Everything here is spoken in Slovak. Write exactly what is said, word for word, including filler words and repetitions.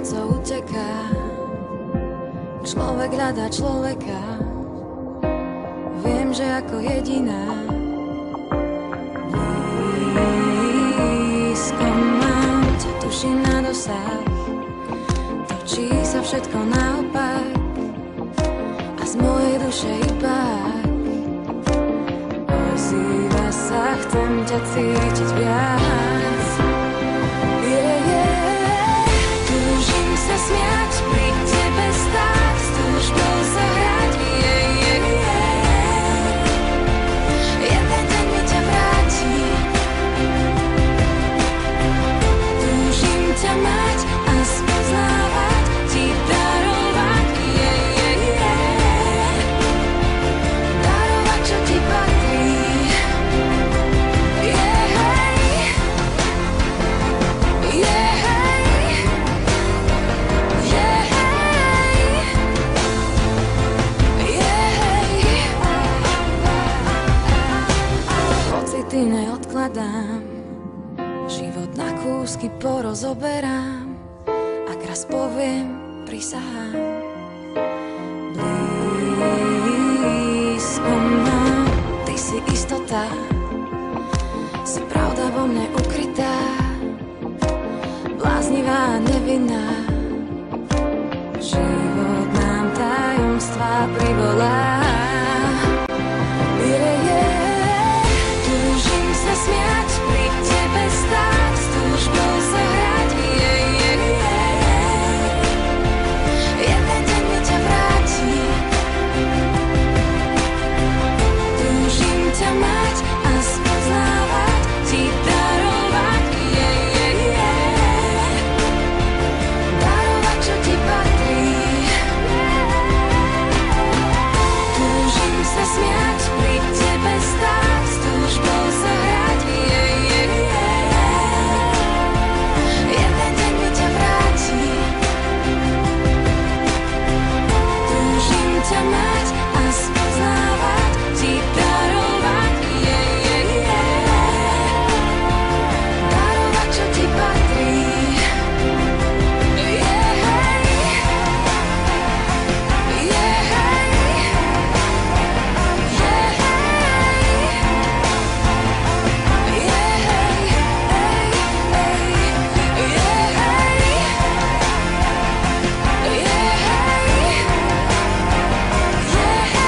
co uteká. Človek hľadá človeka. Viem, že ako jediná blízko mám ťa, tuším na dosah. Točí sa všetko naopak a z mojej duše iba ozýva sa, chcem ťa cítiť viac. Yeah, yeah. Túžim sa smiať, pri tebe stáť, s túžbou sa hrať. Yeah, yeah, yeah. Jeden deň mi ťa vráti. Túžim ťa mať a spoznávať, ti darovať. Yeah, yeah, yeah. Darovať, čo ti patrí. Yeah, hey. Yeah, hey. Yeah, hey. Yeah, hey. Pocity neodkladám, život na kúsky porozoberám. Ak raz poviem, prisahám. Blízko mám, ty si istota, si pravda vo mne ukrytá, bláznivá a nevinná. Život nám tajomstvá privolá. Yeah, yeah. Túžim sa smiať, pri tebe stáť, s túžbou sa hrať. Yeah, yeah, yeah. Jeden deň mi ťa vráti. Túžim ťa mať a spoznávať, ti darovať. Yeah, yeah, yeah. Darovať, čo ti patrí. Túžim sa smiať, pri tebe stáť, s túžbou sa hrať. Yeah, yeah, yeah. Jeden deň mi ťa vráti. Túžim ťa mať a spoznávať, ti darovať. Yeah, yeah, yeah. Darovať, čo ti patrí. Yeah, hey. Yeah, hey. Yeah, hey. Yeah, hey. Yeah, hey. Yeah, hey. Yeah,